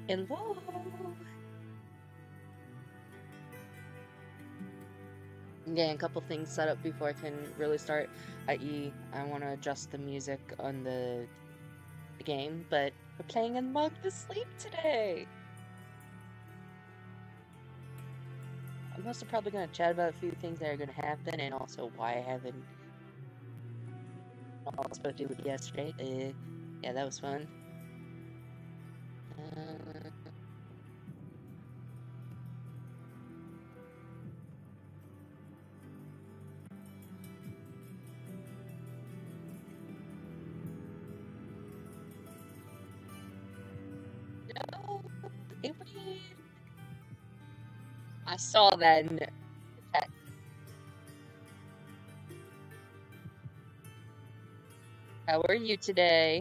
Hello. Getting a couple things set up before I can really start, i.e., I want to adjust the music on the game, but we're playing in Mug to Sleep today. I'm also probably going to chat about a few things that are going to happen and also why I haven't also do it yesterday. Yeah, that was fun. Uh, no, anybody? I saw that in the chat. How are you today?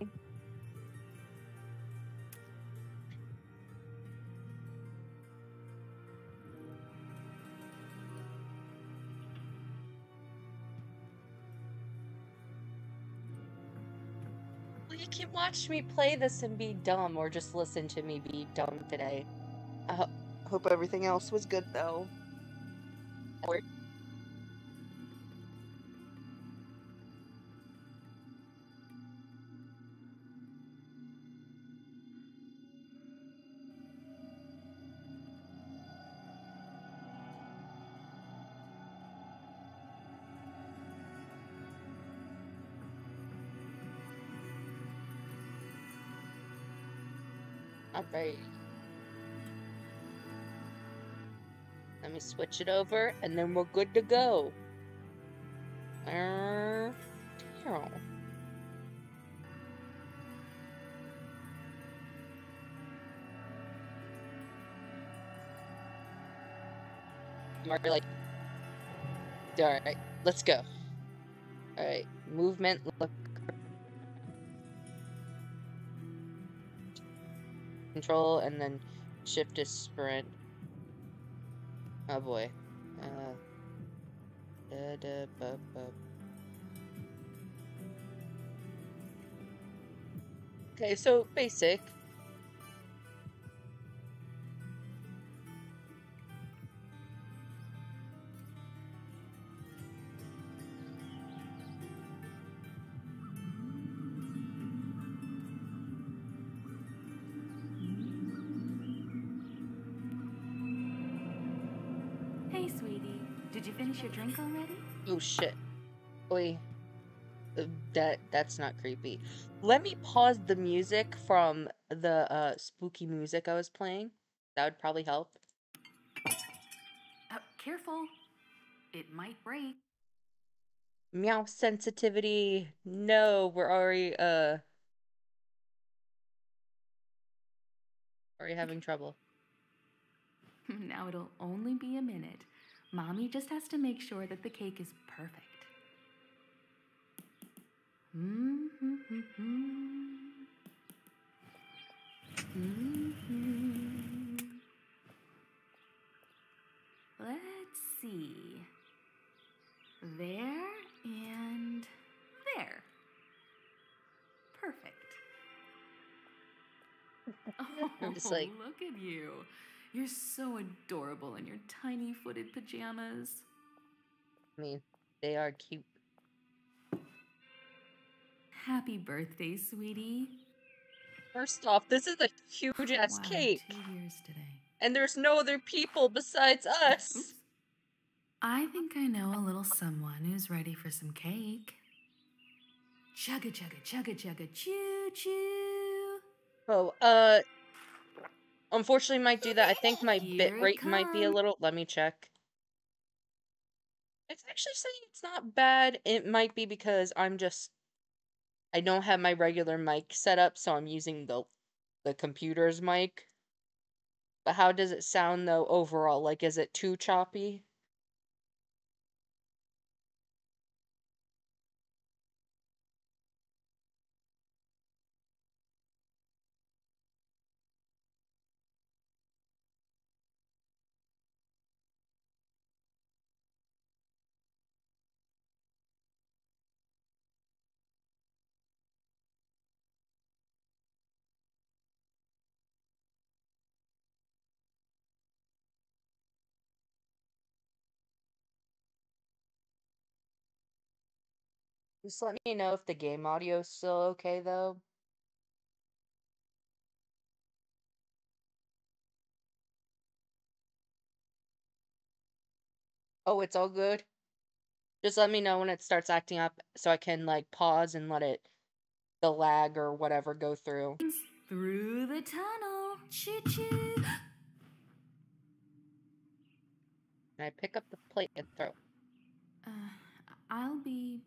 Well, you can watch me play this and be dumb, or just listen to me be dumb today. I hope everything else was good, though. Alright. Let me switch it over, and then we're good to go. Damn. I'm already like, alright, let's go. Alright, movement, look, control, and then shift is sprint. Oh boy. Da, da, bu, bu. Okay, so basic. Hey, sweetie. Did you finish your drink already? Oh shit. Oi. That's not creepy. Let me pause the music from the spooky music I was playing. That would probably help. Careful. It might break. Meow sensitivity. No, we're already having trouble. Now it'll only be a minute. Mommy just has to make sure that the cake is perfect. Let's see. There and there. Perfect. I'm just Oh, like, look at you. You're so adorable in your tiny footed pajamas. I mean, they are cute. Happy birthday, sweetie. First off, this is a huge ass Wow, cake. 2 years today. And there's no other people besides us. Oops. I think I know a little someone who's ready for some cake. Chugga chugga chugga chugga choo choo. Oh, unfortunately might do that. I think my bit Here it rate might be a comes. little, let me check. It's actually saying it's not bad. It might be because I don't have my regular mic set up, so I'm using the computer's mic. But how does it sound though overall? Like, is it too choppy? Just let me know if the game audio is still okay, though. Oh, it's all good? Just let me know when it starts acting up so I can, like, pause and let the lag or whatever go through. Through the tunnel. Choo-choo. And I pick up the plate and throw. I'll be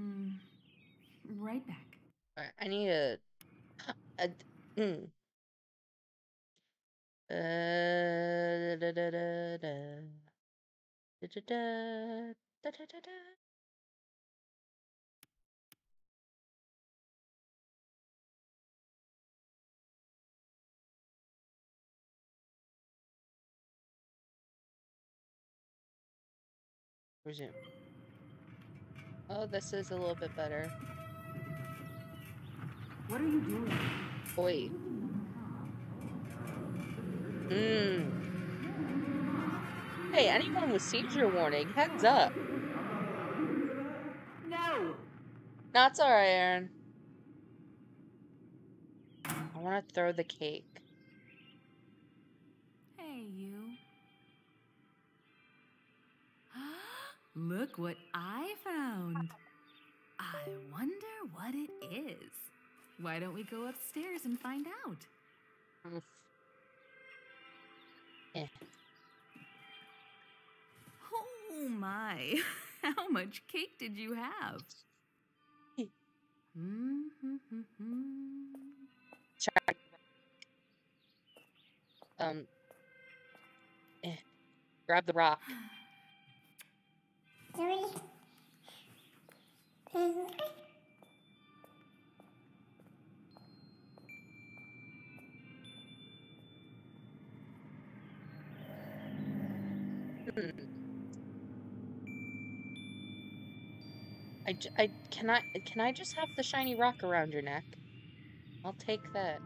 right back. Alright, I need a mm. Da, da, da, da. Da, da, da, da, da, da, da. Resume. Oh, this is a little bit better. What are you doing? Oi. Hey, anyone with seizure warning, heads up. No! That's alright, Aaron. I want to throw the cake. Hey, you. Look what I found. I wonder what it is. Why don't we go upstairs and find out? Oof. Eh. Oh my, how much cake did you have? Check. Grab the rock. Can I just have the shiny rock around your neck? I'll take that.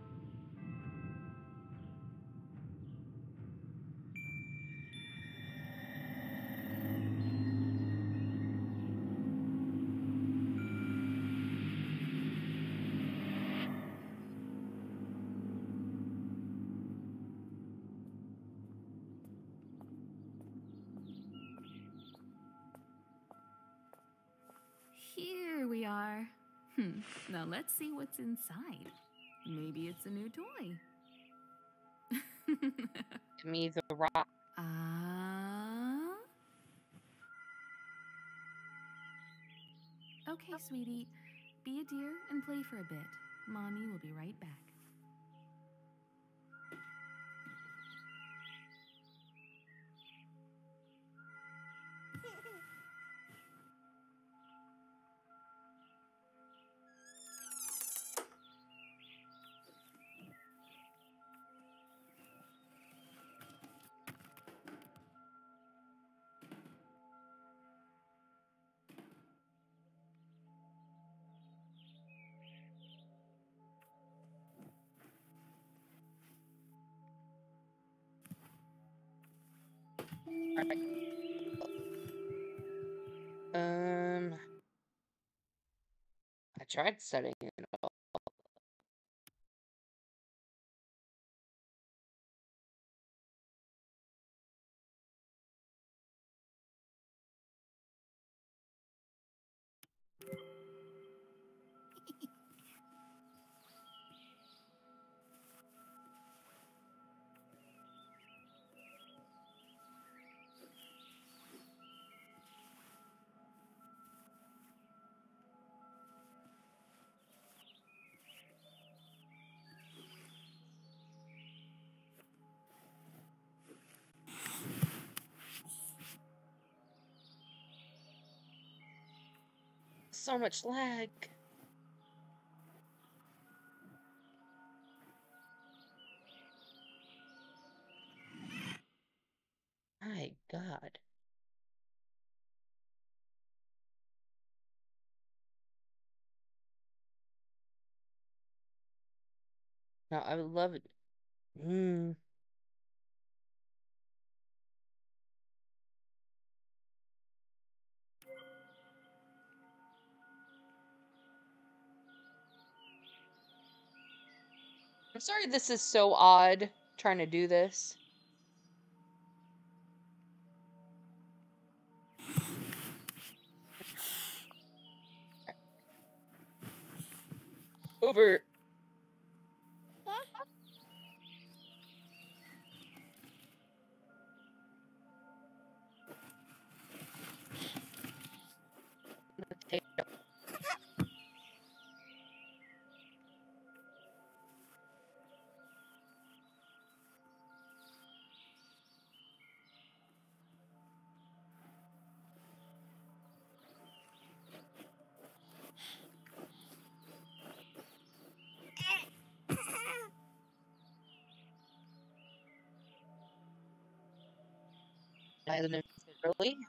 Here we are. Now let's see what's inside. Maybe it's a new toy. To me, the rock. Okay, sweetie. Be a dear and play for a bit. Mommy will be right back. I tried setting it up. So much lag. My God. No, I would love it. I'm sorry this is so odd trying to do this. Over. Really?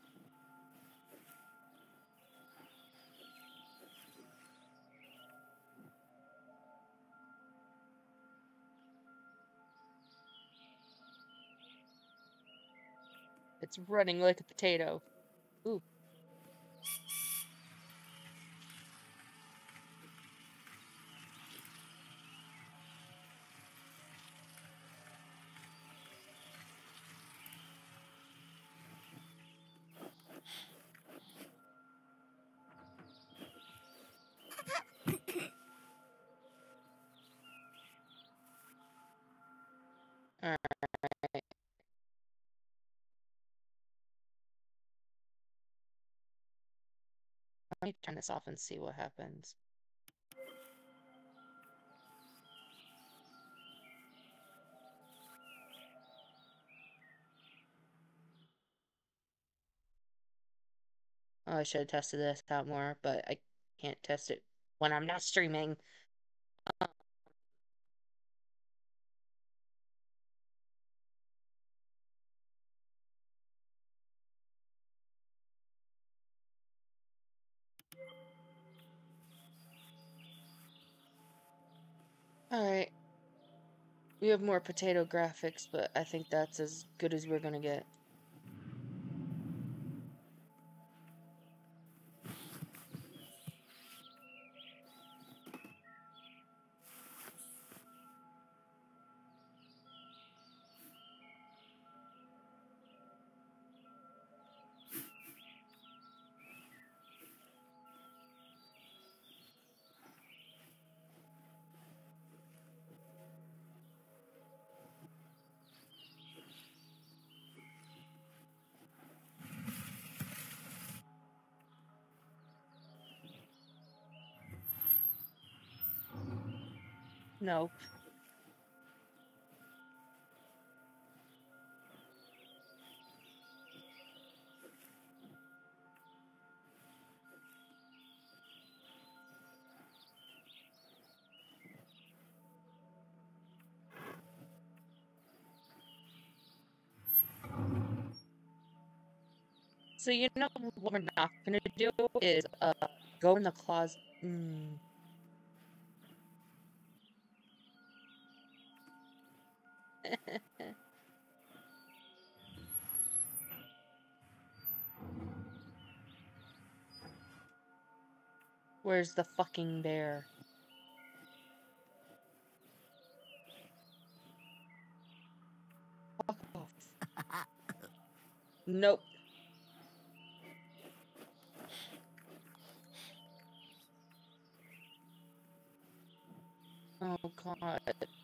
It's running like a potato. Ooh. Alright. Let me turn this off and see what happens. Oh, I should have tested this out more, but I can't test it when I'm not streaming. Alright. We have more potato graphics, but I think that's as good as we're gonna get. Nope. So you know what we're not gonna do is go in the closet. Where's the fucking bear? Fuck off. Nope. Oh god.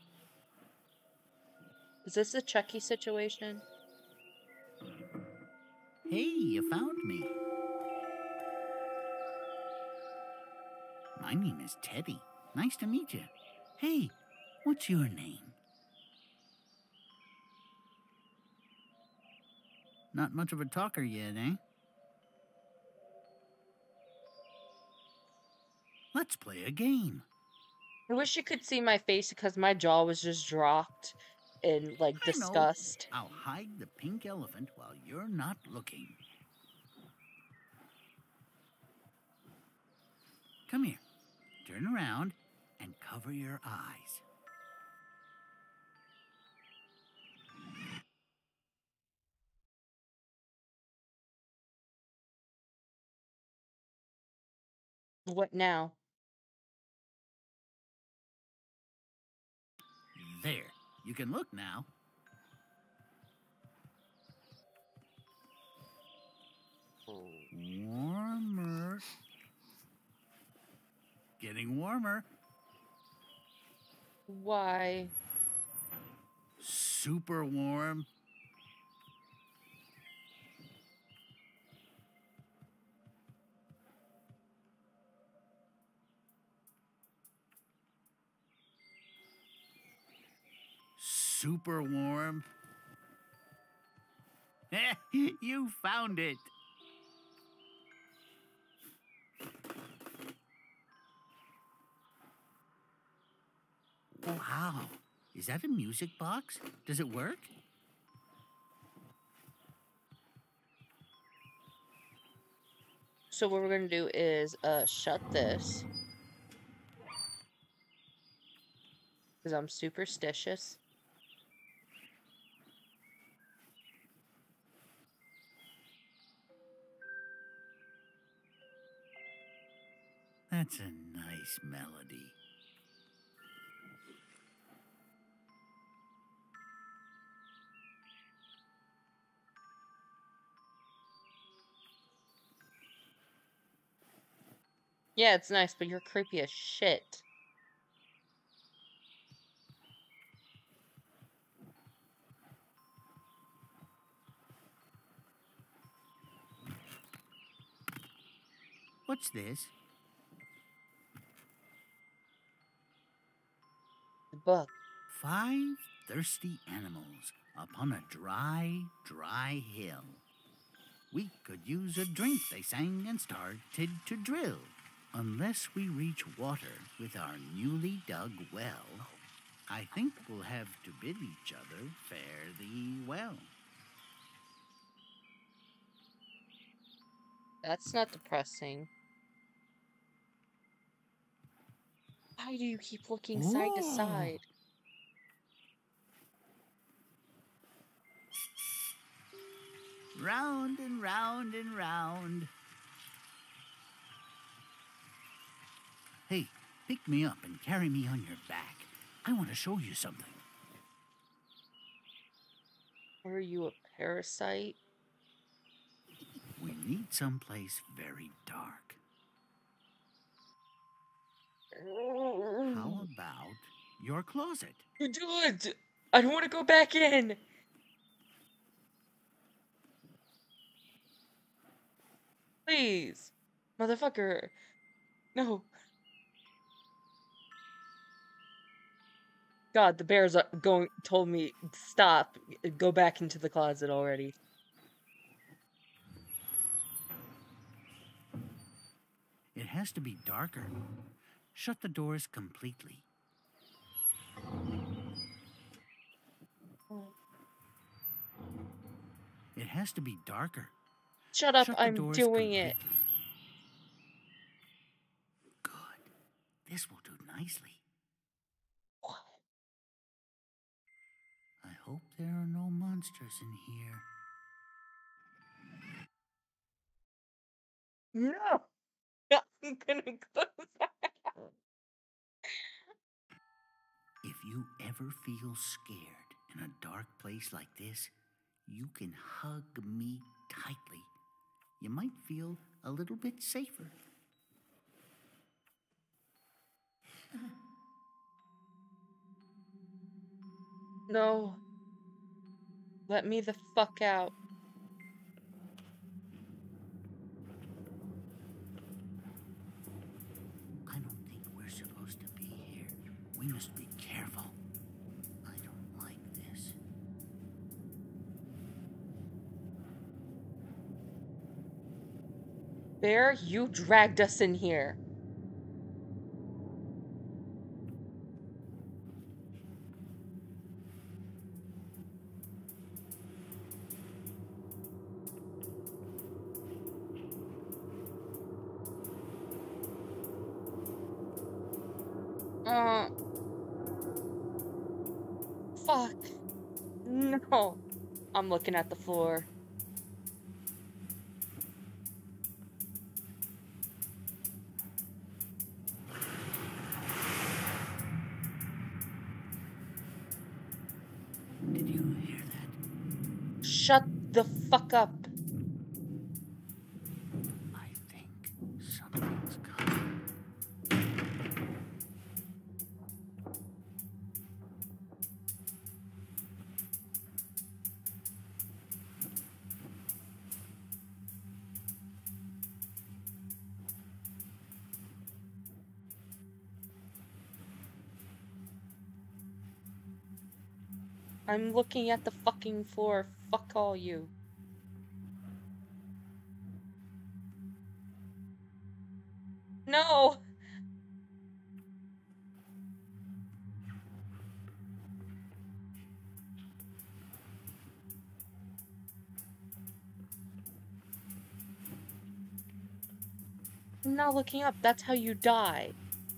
Is this a Chucky situation? Hey, you found me. My name is Teddy. Nice to meet you. Hey, what's your name? Not much of a talker yet, eh? Let's play a game. I wish you could see my face because my jaw was just dropped in like I know. disgust. I'll hide the pink elephant while you're not looking. Come here. Turn around and cover your eyes. What now? You can look now. Warmer. Getting warmer. Why? Super warm. Super warm. You found it. Wow. Is that a music box? Does it work? So what we're gonna do is shut this. Because I'm superstitious. That's a nice melody. Yeah, it's nice, but you're creepy as shit. What's this? The book. 5 thirsty animals upon a dry, dry hill. We could use a drink, they sang and started to drill. Unless we reach water with our newly dug well, I think we'll have to bid each other fare thee well. That's not depressing. Why do you keep looking side to side? Round and round and round. Hey, pick me up and carry me on your back. I want to show you something. Are you a parasite? We need someplace very dark. How about your closet? You do it! I don't want to go back in! Please! Motherfucker! No! God, the bears are told me, stop, go back into the closet already. It has to be darker. Shut the doors completely. It has to be darker. Shut up, Shut the I'm doors doing it. completely. Good. This will do nicely. What? I hope there are no monsters in here. No! I'm gonna go back. If you ever feel scared in a dark place like this, you can hug me tightly. You might feel a little bit safer. No. Let me the fuck out. I don't think we're supposed to be here. We must be careful. I don't like this. Bear, you dragged us in here. Fuck. No. I'm looking at the floor. Shut the fuck up. I think something's coming. I'm looking at the fucking floor. Fuck all you. No! I'm not looking up. That's how you die.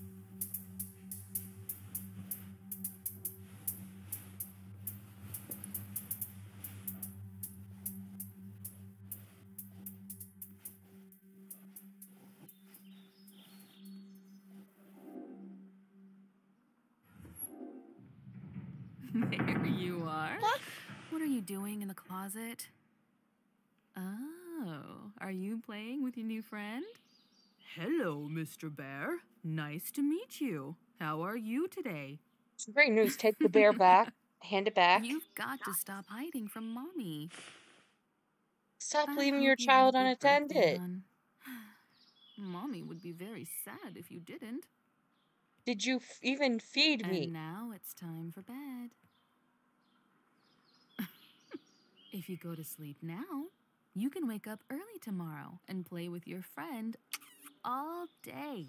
There you are. What are you doing in the closet? Oh, are you playing with your new friend? Hello, Mr. Bear. Nice to meet you. How are you today? It's great news. Take the bear back. Hand it back. You've got to stop hiding from Mommy. Stop I leaving your hope you had a child good birthday, unattended. hon. Mommy would be very sad if you didn't. Did you even feed me? And now it's time for bed. If you go to sleep now, you can wake up early tomorrow and play with your friend all day.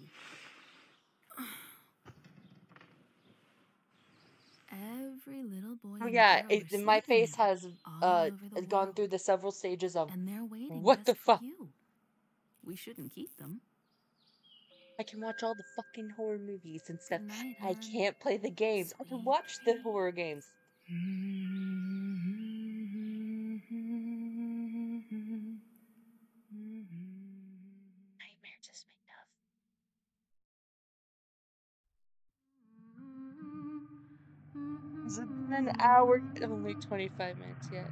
Every little boy Oh and yeah, girl are my sleeping face now, has all over the gone world, through the several stages of and they're waiting what the just for fuck. you. We shouldn't keep them. I can watch all the fucking horror movies and stuff. Good night, I hon. can't play the games. I can Sweet watch the horror games. Nightmares is made of. Has it been an hour? Only 25 minutes yet.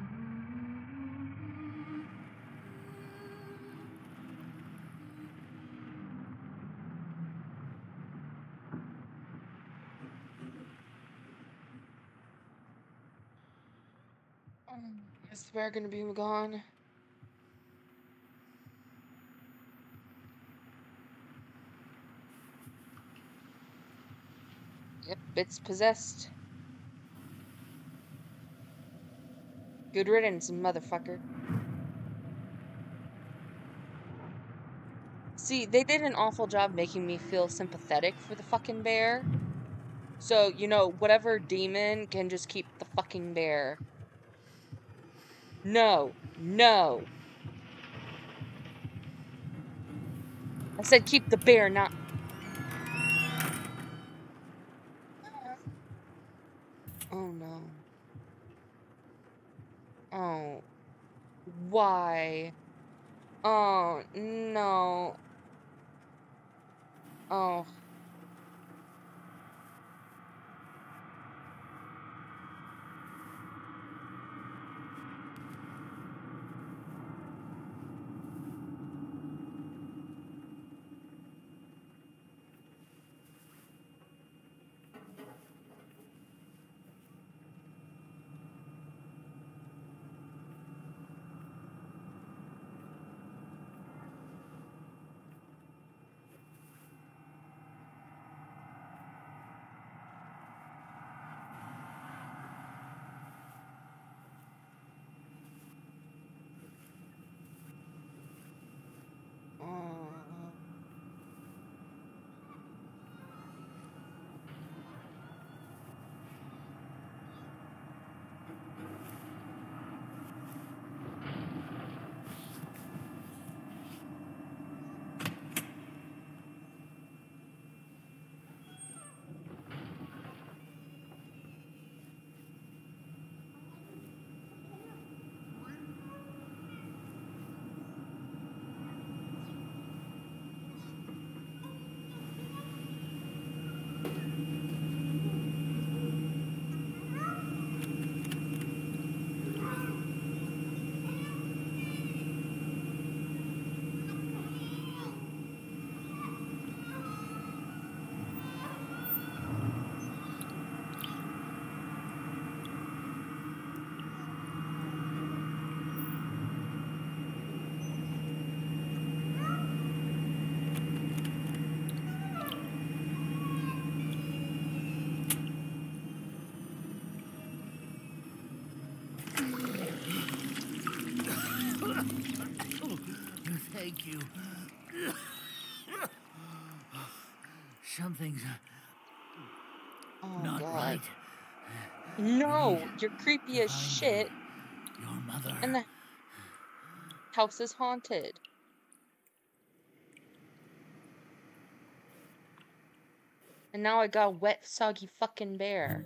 Is the bear gonna be gone? Yep, it's possessed. Good riddance, motherfucker. See, they did an awful job making me feel sympathetic for the fucking bear. So, you know, whatever demon can just keep the fucking bear. No. No. I said keep the bear, not... Oh, no. Oh. Why? Oh, no. Oh. Something's Oh not God. right. No, We you're creepy need to as find shit, your mother. and the house is haunted. And now I got a wet, soggy fucking bear.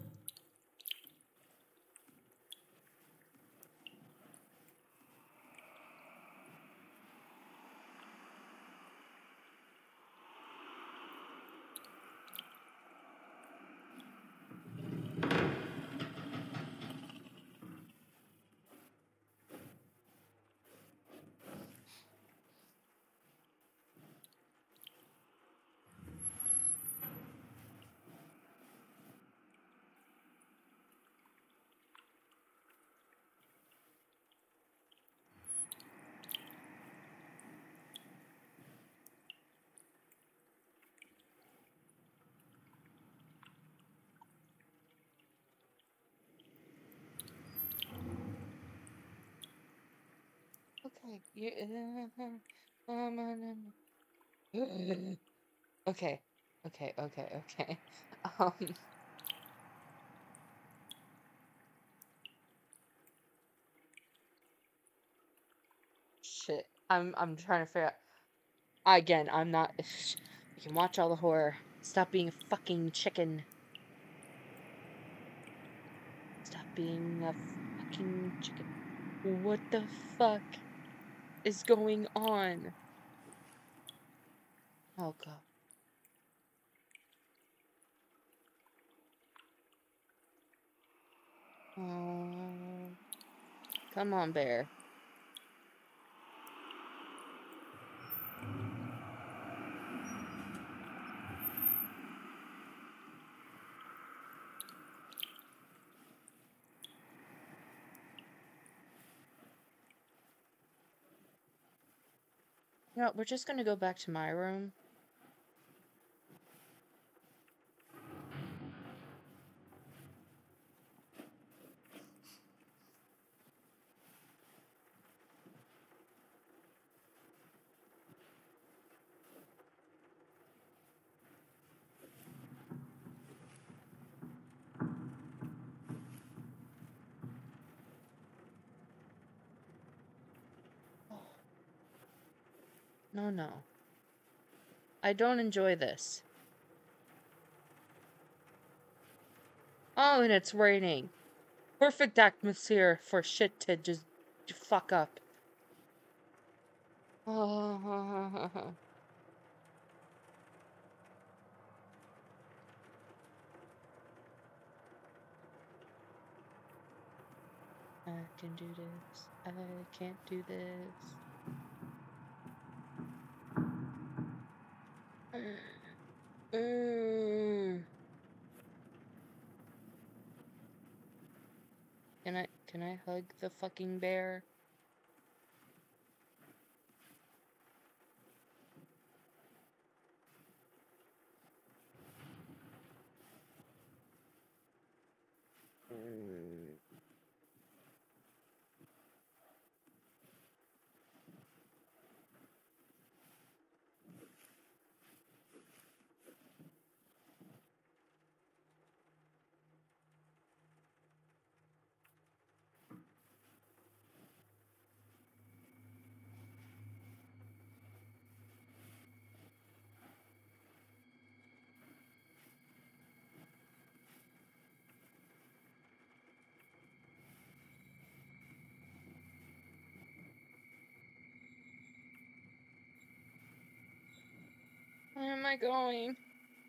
Okay, okay, okay. Um, shit. I'm trying to figure out. Again, I'm not. You can watch all the horror. Stop being a fucking chicken. Stop being a fucking chicken. What the fuck is going on? Oh God. Oh, come on, bear. No, we're just gonna go back to my room. No, no. I don't enjoy this. Oh, and it's raining. Perfect atmosphere for shit to just fuck up. Oh. I can do this. I can't do this. Mm. Can I hug the fucking bear? Mm. Where am I going?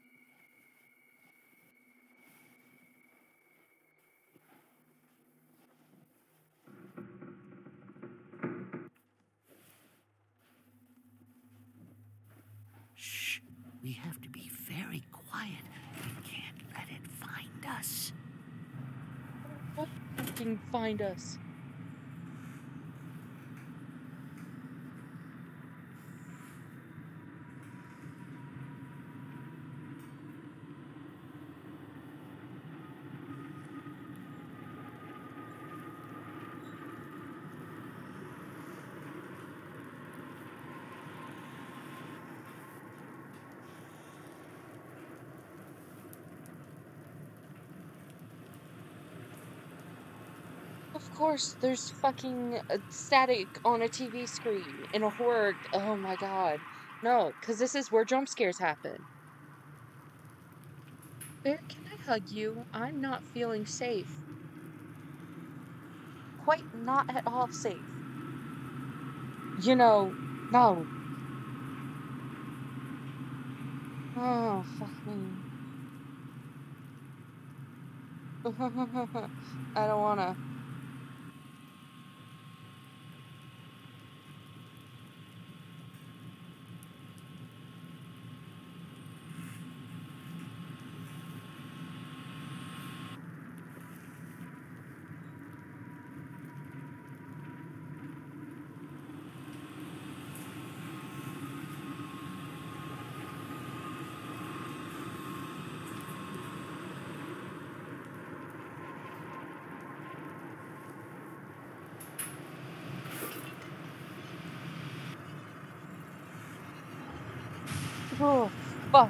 Shh. We have to be very quiet. We can't let it find us. What fucking find us? Of course, there's fucking static on a TV screen in a horror. Oh my god. No, because this is where jump scares happen. Bear, can I hug you? I'm not feeling safe. Quite not at all safe. You know, no. Oh, fuck me. I don't wanna. Oh, fuck.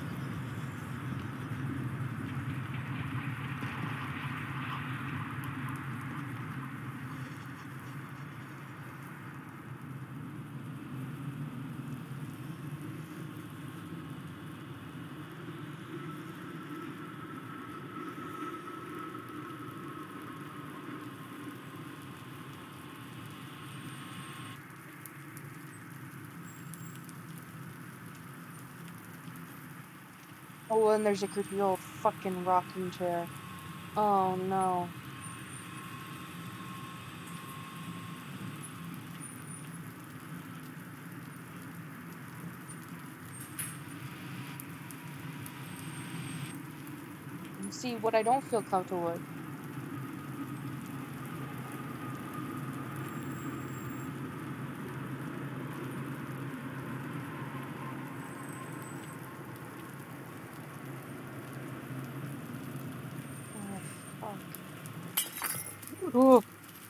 Oh, and there's a creepy old fucking rocking chair. Oh no. You see, what I don't feel comfortable with. Oh, fuck. Ooh.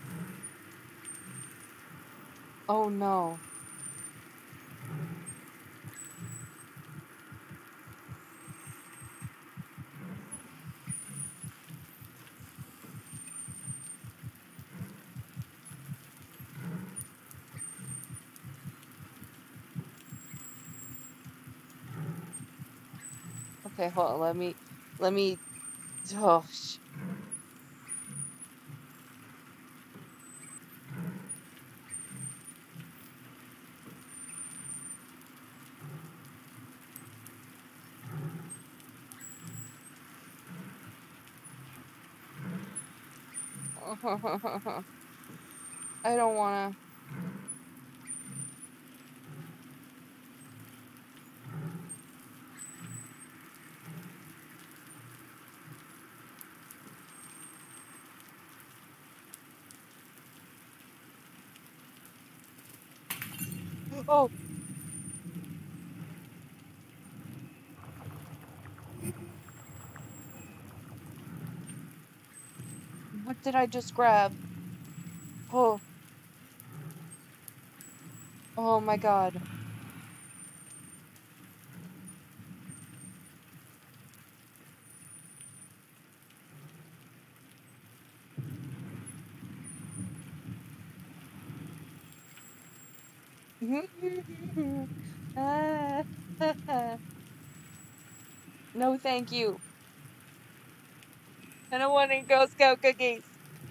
Oh no. Okay, hold on. Let me. Oh, I don't wanna. Oh, what did I just grab? Oh, oh my god. Ah, no, thank you. I don't want any Girl Scout cookies.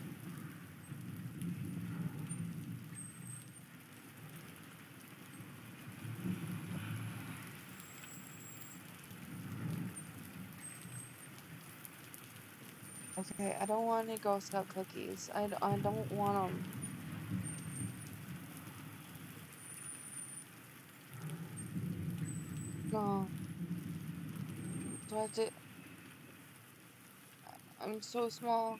Okay, I don't want any Girl Scout cookies. I don't want them. No. Do I have to? I'm so small.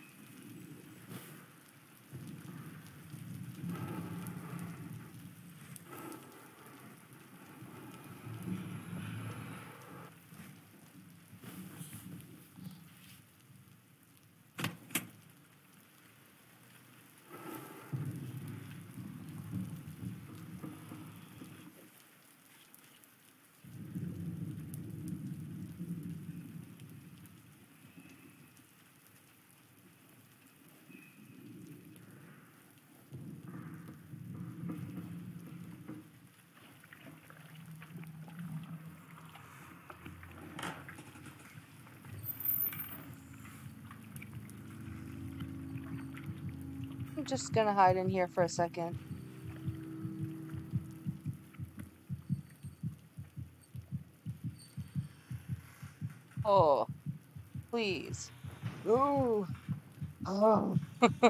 I'm just gonna hide in here for a second. Oh, please. Ooh. Oh.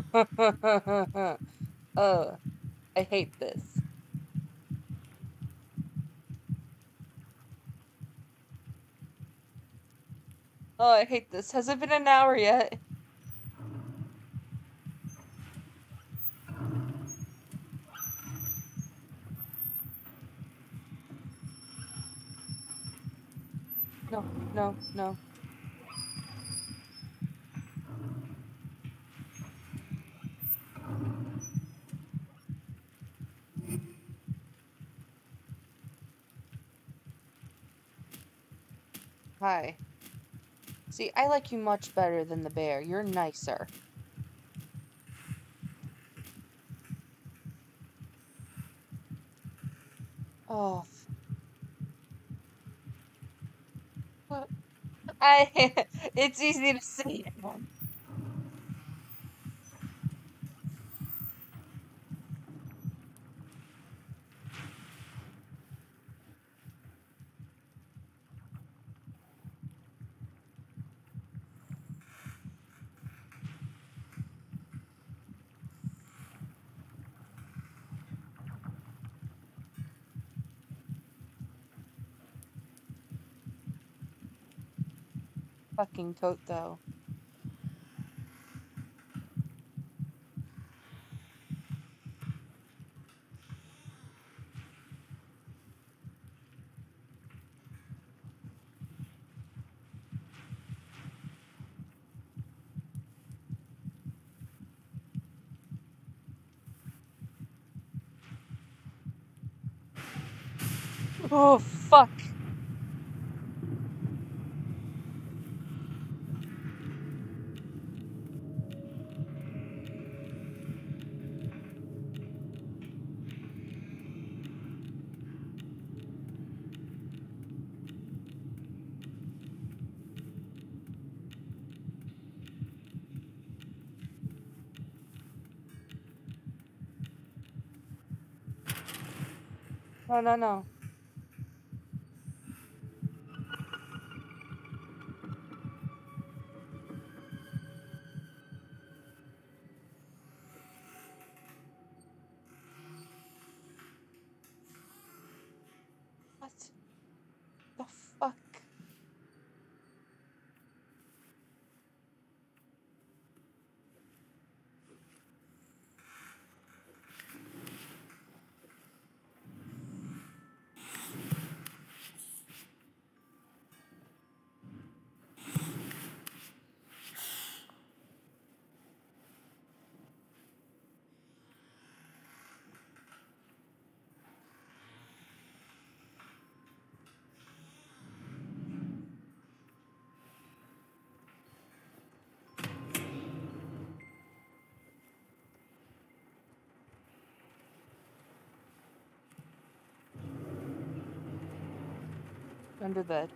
Oh, I hate this. Oh, I hate this. Has it been an hour yet? No, no, no. Hi. See, I like you much better than the bear. You're nicer. Oh, what? It's easy to see. Fucking coat, though. Oh, fuck. No, no, no. What the fuck? Under bed.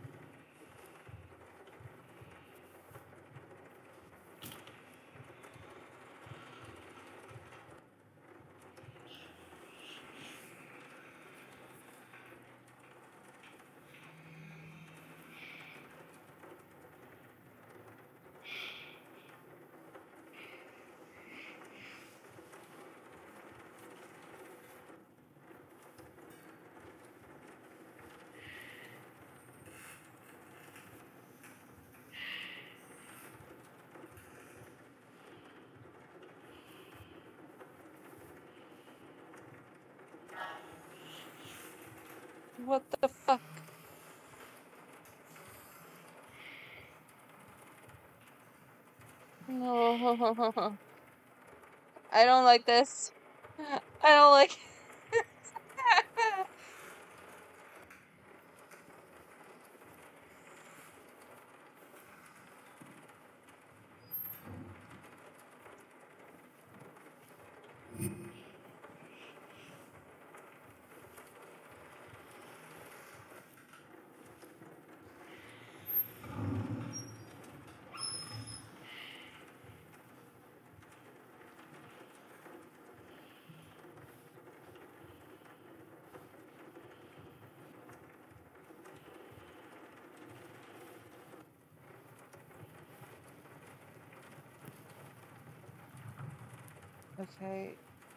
What the fuck? No. I don't like this. I don't like Okay.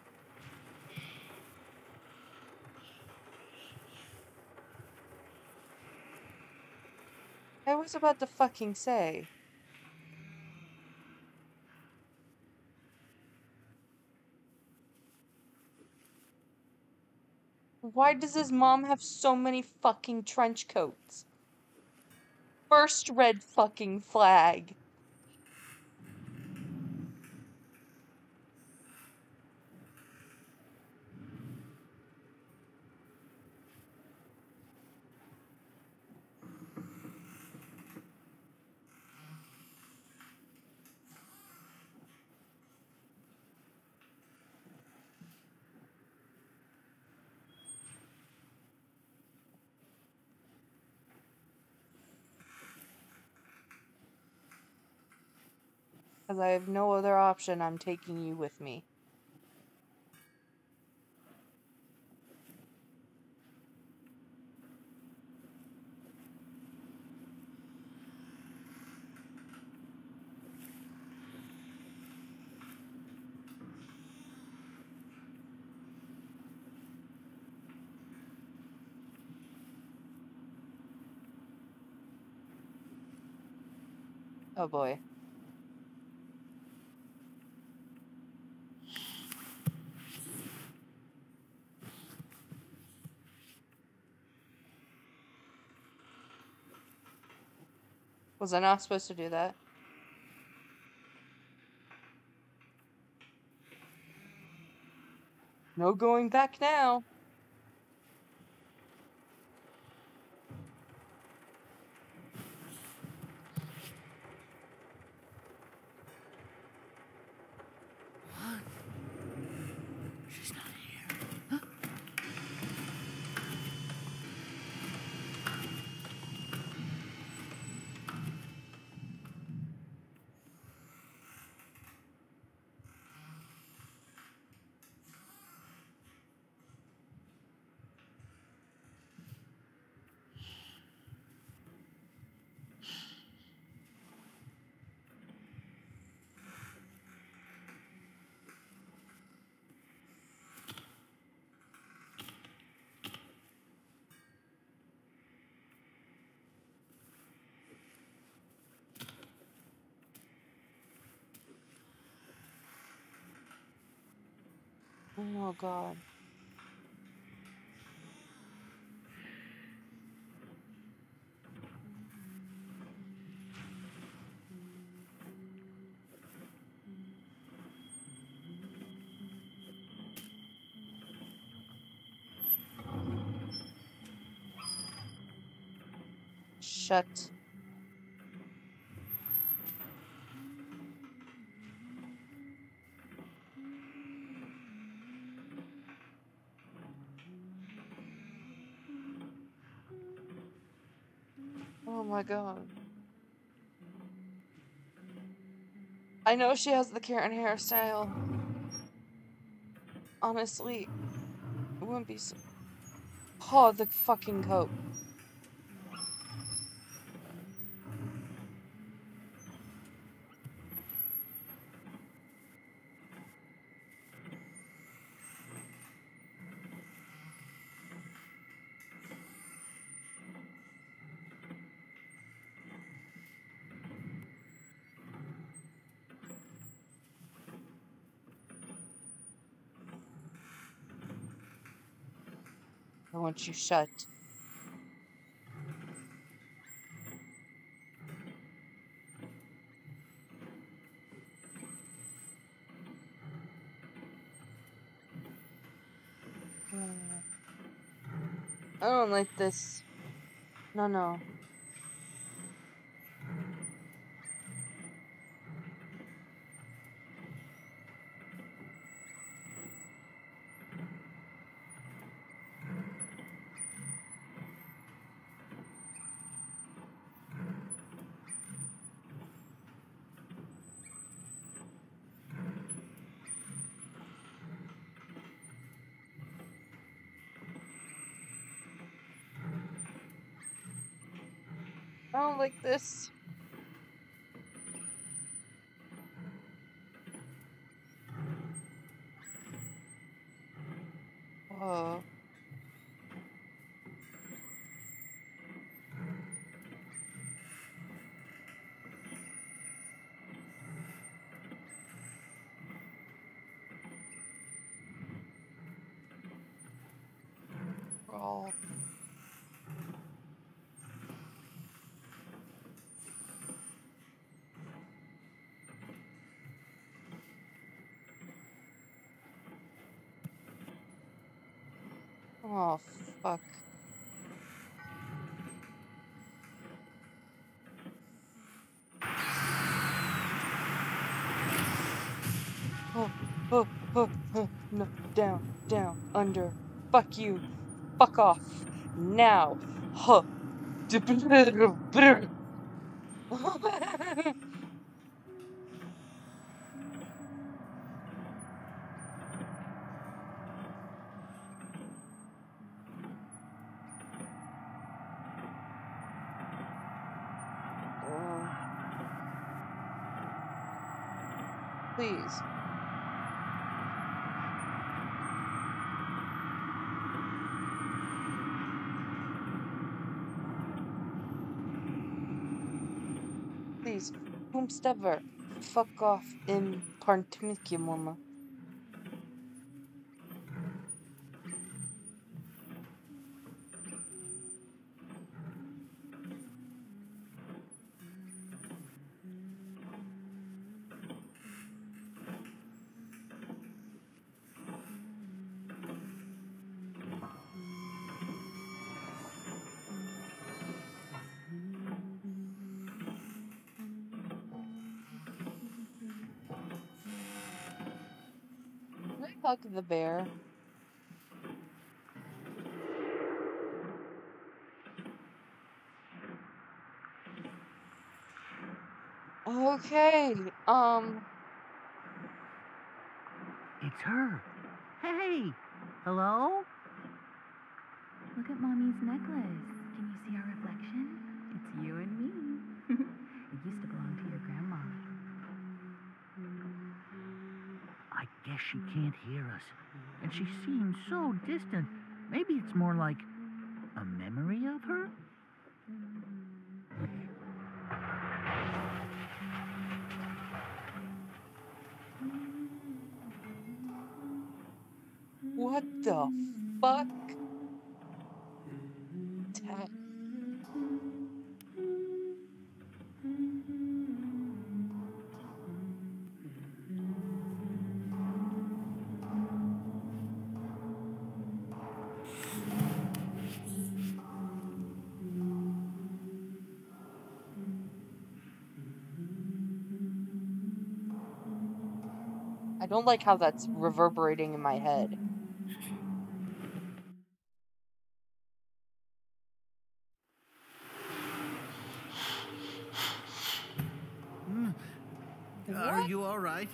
I was about to fucking say. Why does his mom have so many fucking trench coats? First red fucking flag. Because I have no other option, I'm taking you with me. Oh boy. Was I not supposed to do that? No going back now. She's not here. Oh god. Shut. Oh my god. I know she has the Karen hairstyle. Honestly, it wouldn't be so. Oh, the fucking coat. I want you shut. I don't like this. No, no. I don't like this. Oh. Oh. Oh, fuck. Oh, no, down, down, under. Fuck you. Fuck off. Now. Huh. Please. Please. Whomstever. Fuck off in Partimicium. Can I hug the bear? Okay. It's her. Hey! Hello? Look at Mommy's necklace. Can you see our reflection? It's you and me. It used to belong to your grandma. I guess she can't hear us. And she seems so distant. Maybe it's more like a memory of her? What the fuck? Ta- I don't like how that's reverberating in my head. Are What? you all right?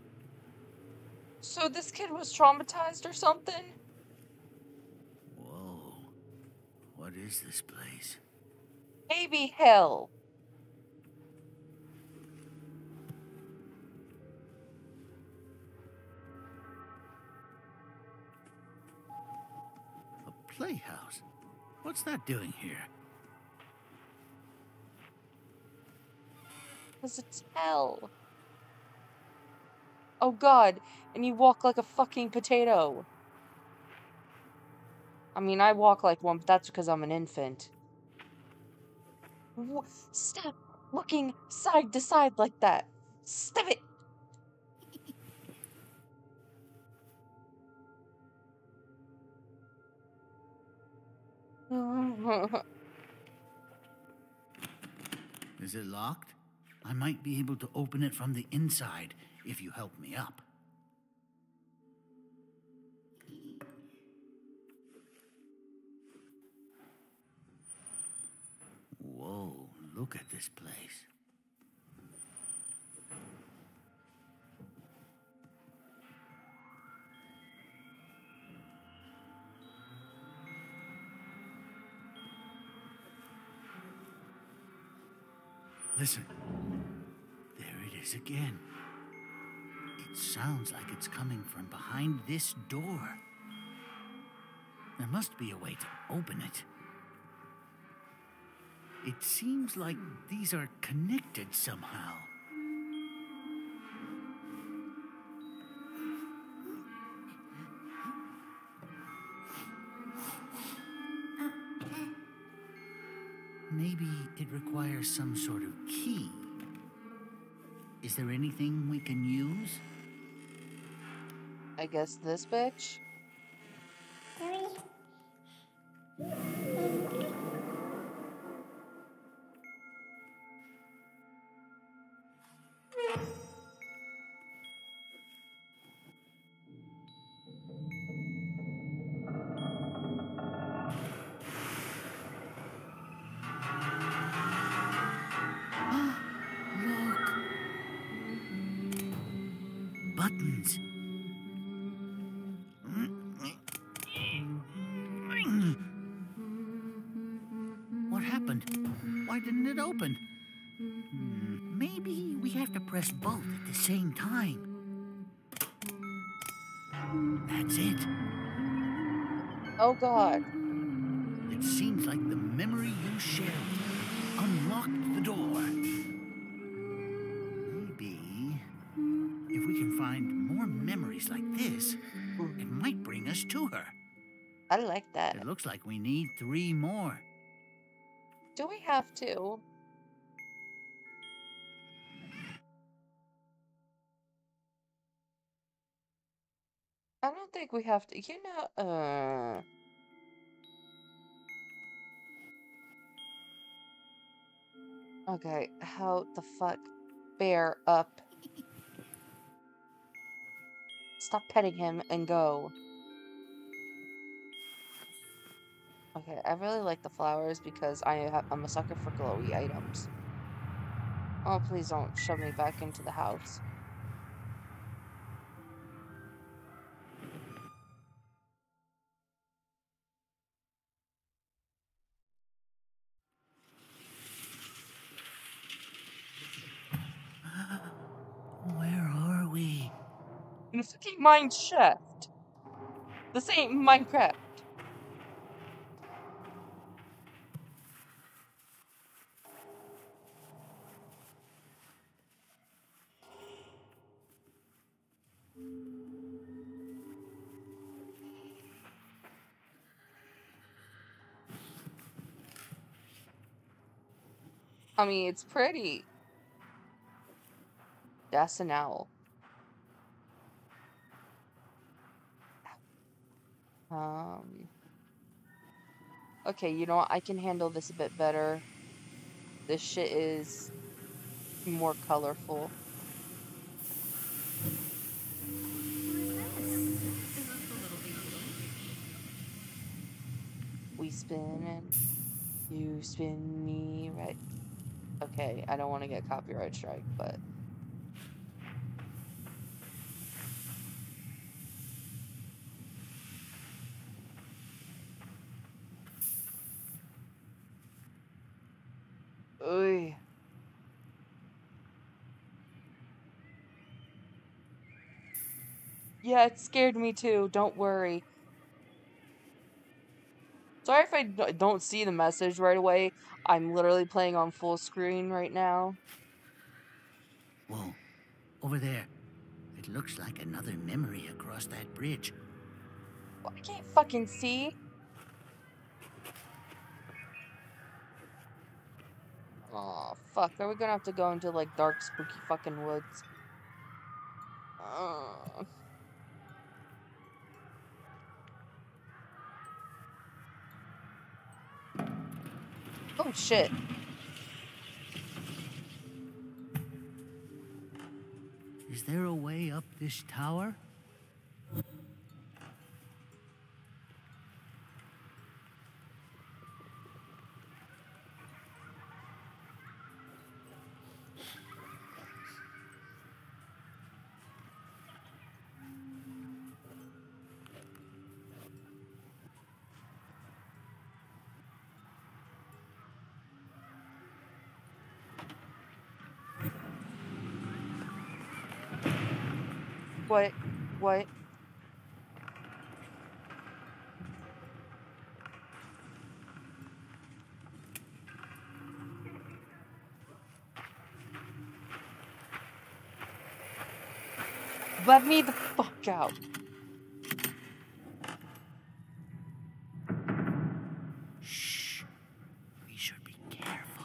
So this kid was traumatized or something? Whoa. What is this place? Baby hell. A playhouse? What's that doing here? 'Cause it's hell. Oh god, and you walk like a fucking potato. I mean, I walk like one, but that's because I'm an infant. Stop looking side to side like that. Stop it. Is it locked? I might be able to open it from the inside if you help me up. Whoa, look at this place. Listen. There it is again. It sounds like it's coming from behind this door. There must be a way to open it. It seems like these are connected somehow. Maybe it requires some sort of key. Is there anything we can use? I guess this bitch? Look! Buttons. What happened? Why didn't it open? Maybe we have to press both at the same time. That's it. Oh god. It seems like the memory you shared unlocked the door. Maybe if we can find more memories like this, it might bring us to her. I like that. It looks like we need 3 more. Do we have to? I don't think we have to. You know, okay, how the fuck? Bear up. Stop petting him and go. Okay, I really like the flowers because I'm a sucker for glowy items. Oh, please don't shove me back into the house. Where are we? In a fucking mine shaft. This ain't Minecraft. I mean, it's pretty. That's an owl. Okay, you know what? I can handle this a bit better. This shit is more colorful. We spin and you spin me right. Okay, I don't want to get copyright strike, but Oy. Yeah, it scared me too. Don't worry. Sorry if I don't see the message right away. I'm literally playing on full screen right now. Whoa, over there. It looks like another memory across that bridge. I can't fucking see. Aw, fuck. Are we gonna have to go into, like, dark, spooky fucking woods? Oh, shit. Is there a way up this tower? What? What? Let me the fuck out. Shh. We should be careful.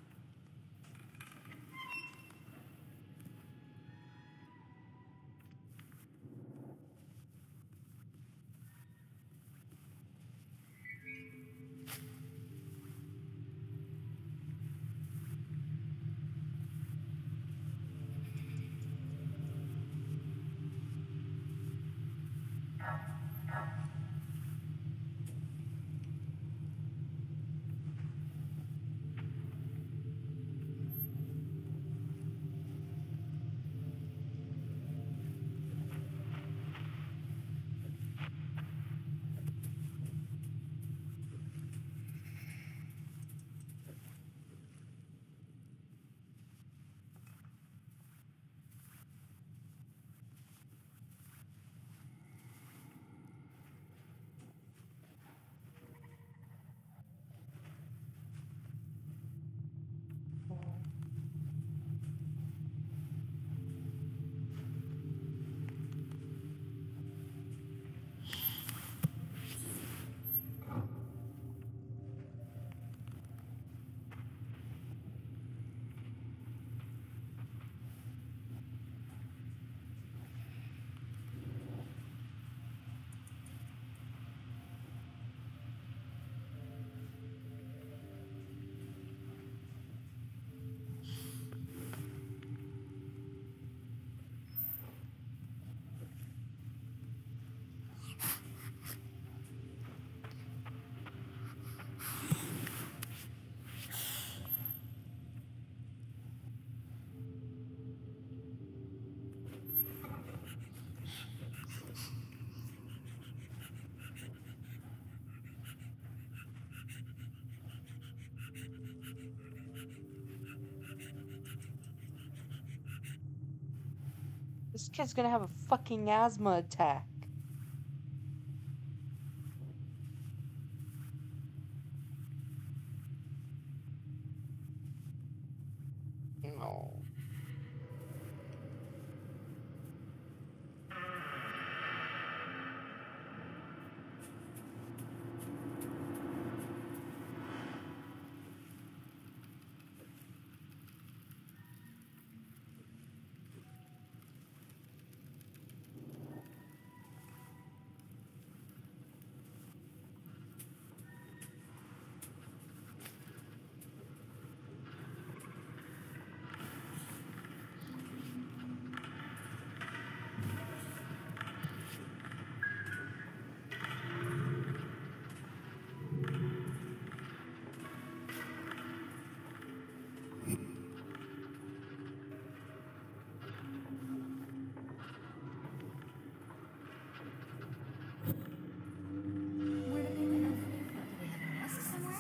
This kid's gonna have a fucking asthma attack. No. Where did they live? Do they have a nest somewhere?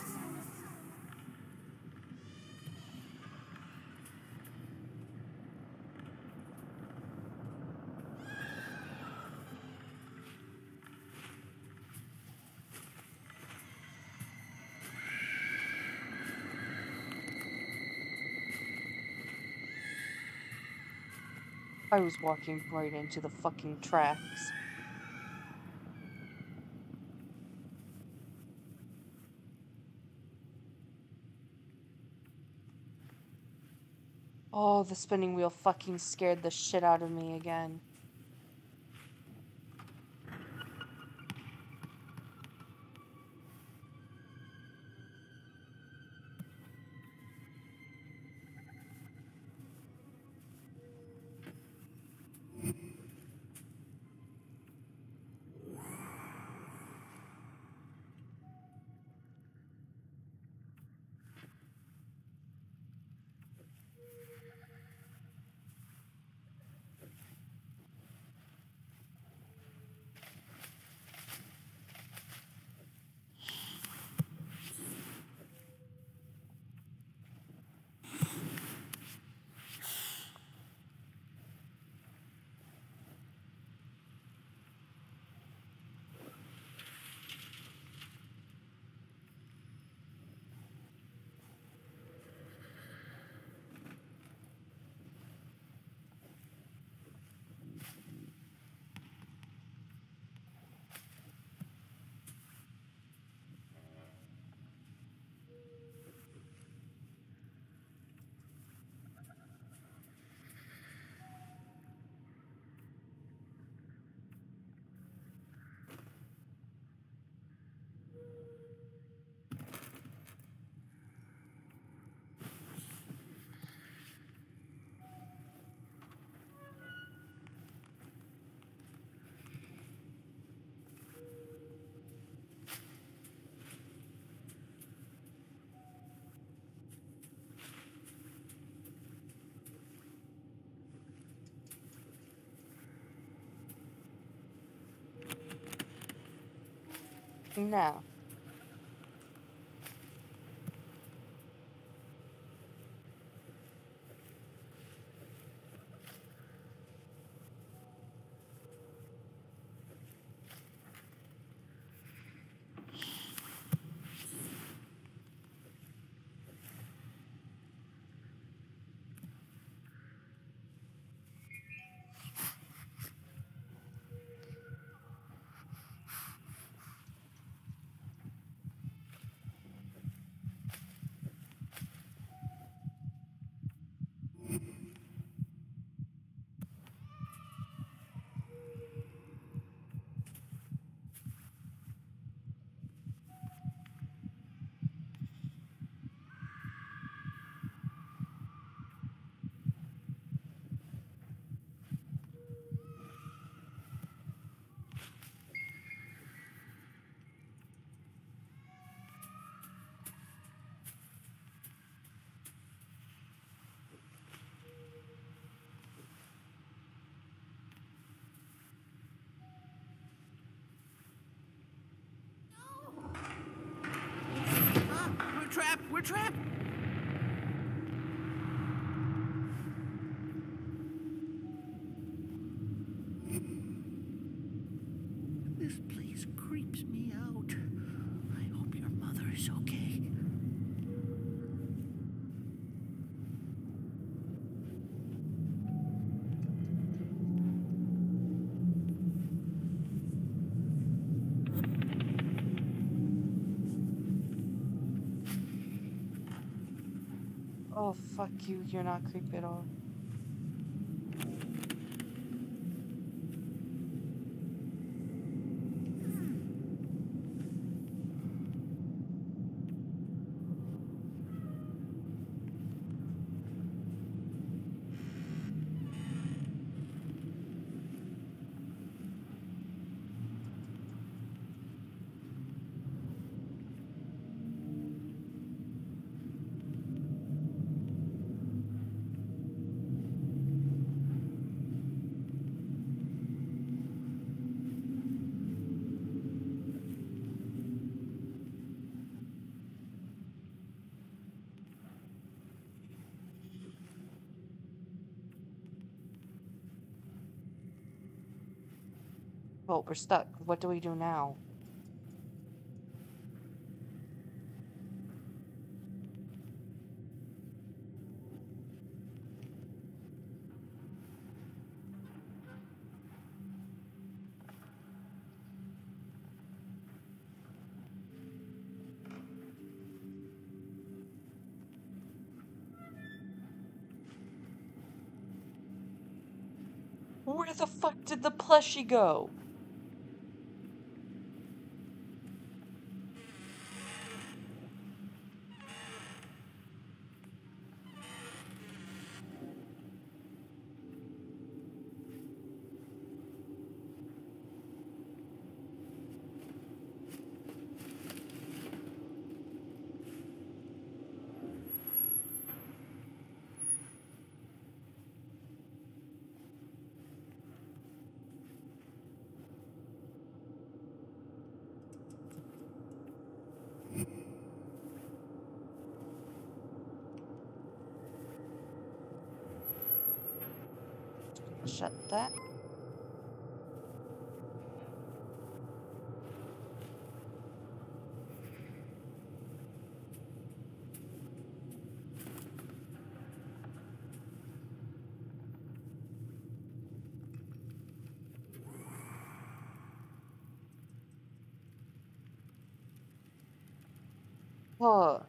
I was walking right into the fucking tracks. Oh, the spinning wheel fucking scared the shit out of me again. No. Ah, we're trapped! We're trapped! This place creeps me out. I hope your mother is okay. Oh, fuck you. You're not creepy at all. Well, we're stuck. What do we do now? Where the fuck did the plushie go? Shut that. Oh.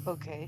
Okay.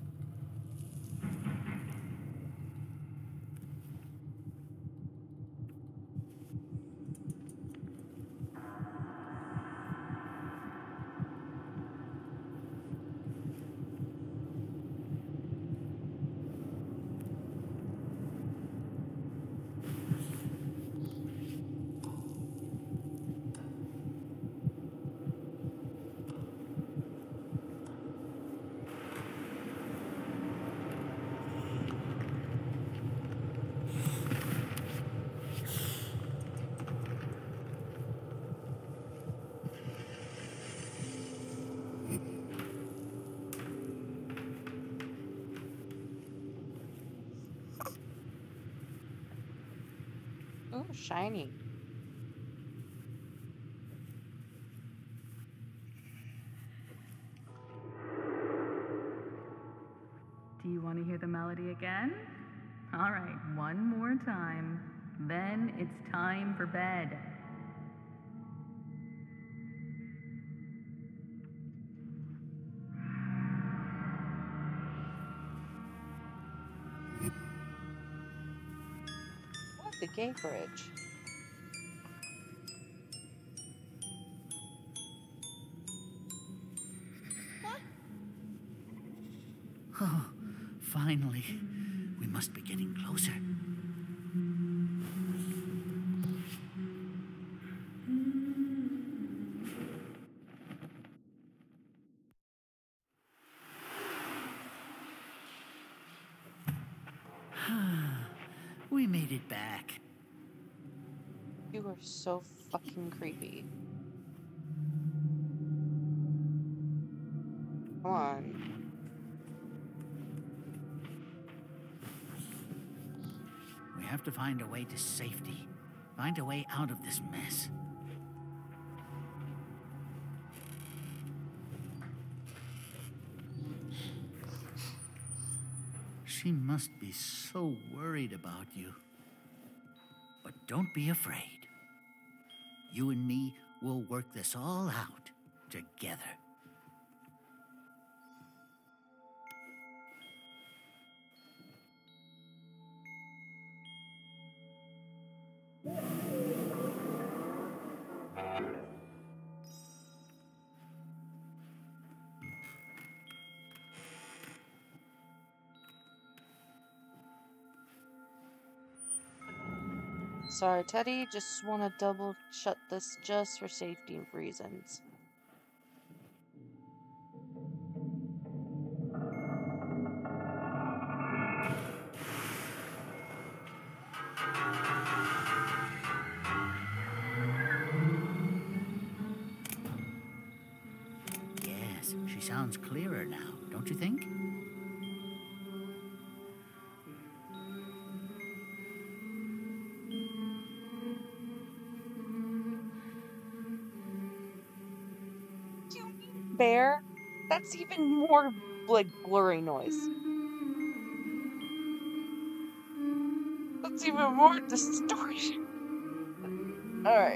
Oh, shiny. Do you want to hear the melody again? All right, one more time. Then it's time for bed. What? The gate bridge. Oh, finally. We must be getting closer. We made it back. You are so fucking creepy. Come on. We have to find a way to safety. Find a way out of this mess. She must be so worried about you. But don't be afraid. You and me will work this all out together. Sorry, Teddy. Just want to double shut this just for safety reasons. Yes, she sounds clearer now, don't you think? Bear? That's even more, like, blurry noise. That's even more distortion. Alright.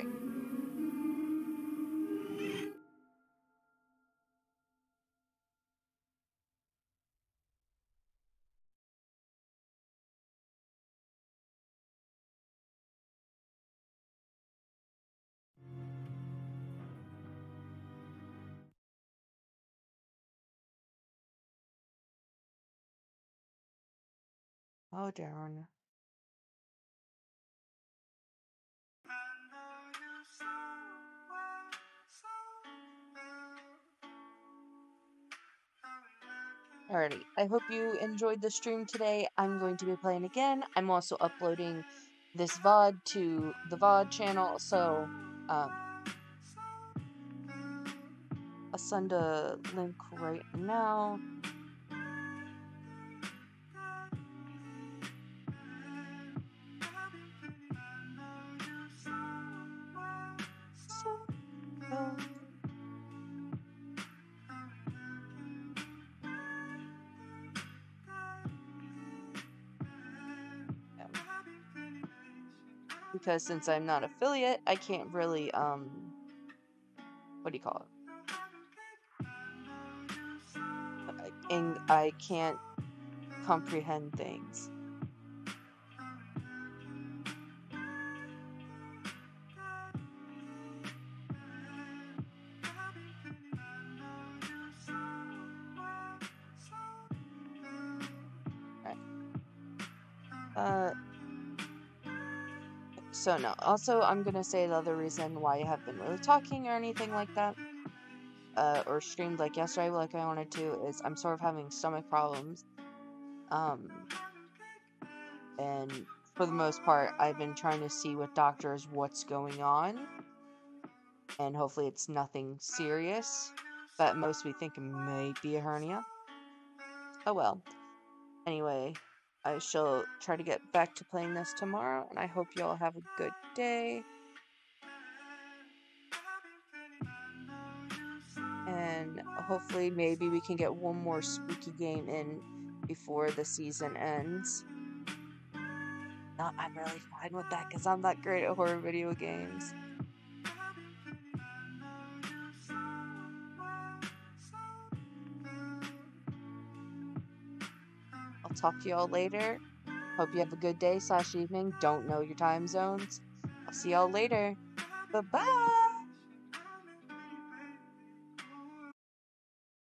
Oh, darn. Alrighty, I hope you enjoyed the stream today. I'm going to be playing again. I'm also uploading this VOD to the VOD channel, so I'll send a link right now. Because since I'm not affiliate, I can't really, what do you call it? and I can't comprehend things. Right. So no. Also, I'm gonna say the other reason why I haven't been really talking or anything like that, or streamed like yesterday, like I wanted to, is I'm sort of having stomach problems. And for the most part, I've been trying to see with doctors what's going on, and hopefully it's nothing serious. But most we think it may be a hernia. Oh well. Anyway, I shall try to get back to playing this tomorrow, and I hope you all have a good day. And hopefully maybe we can get one more spooky game in before the season ends. No, I'm really fine with that because I'm not great at horror video games. I'll talk to y'all later. Hope you have a good day / evening. Don't know your time zones. I'll see y'all later. Bye-bye!